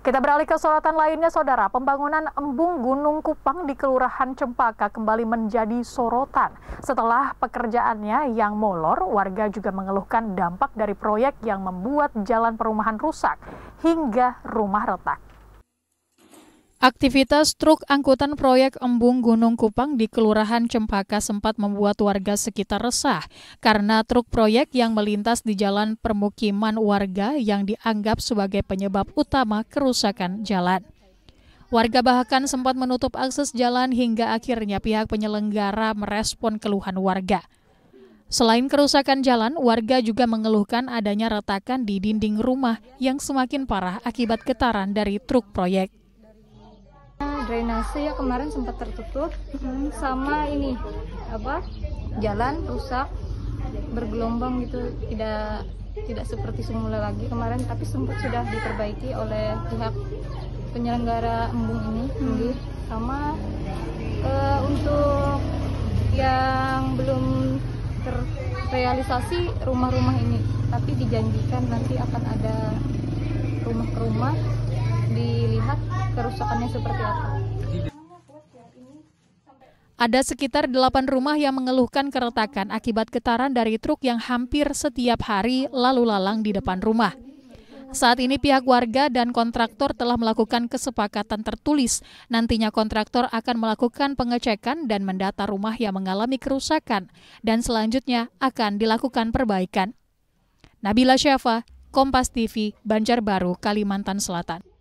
Kita beralih ke sorotan lainnya, Saudara. Pembangunan embung Gunung Kupang di Kelurahan Cempaka kembali menjadi sorotan. Setelah pekerjaannya yang molor, warga juga mengeluhkan dampak dari proyek yang membuat jalan perumahan rusak hingga rumah retak. Aktivitas truk angkutan proyek embung Gunung Kupang di Kelurahan Cempaka sempat membuat warga sekitar resah karena truk proyek yang melintas di jalan permukiman warga yang dianggap sebagai penyebab utama kerusakan jalan. Warga bahkan sempat menutup akses jalan hingga akhirnya pihak penyelenggara merespon keluhan warga. Selain kerusakan jalan, warga juga mengeluhkan adanya retakan di dinding rumah yang semakin parah akibat getaran dari truk proyek. Drainase ya kemarin sempat tertutup, sama ini jalan rusak bergelombang gitu, tidak seperti semula lagi kemarin, tapi sempat sudah diperbaiki oleh pihak penyelenggara embung ini. Sama untuk yang belum terrealisasi rumah-rumah ini, tapi dijanjikan nanti akan ada rumah ke rumah, dilihat kerusakannya seperti apa. Ada sekitar 8 rumah yang mengeluhkan keretakan akibat getaran dari truk yang hampir setiap hari lalu lalang di depan rumah. Saat ini pihak warga dan kontraktor telah melakukan kesepakatan tertulis. Nantinya kontraktor akan melakukan pengecekan dan mendata rumah yang mengalami kerusakan dan selanjutnya akan dilakukan perbaikan. Nabila Syafa, Kompas TV, Banjarbaru, Kalimantan Selatan.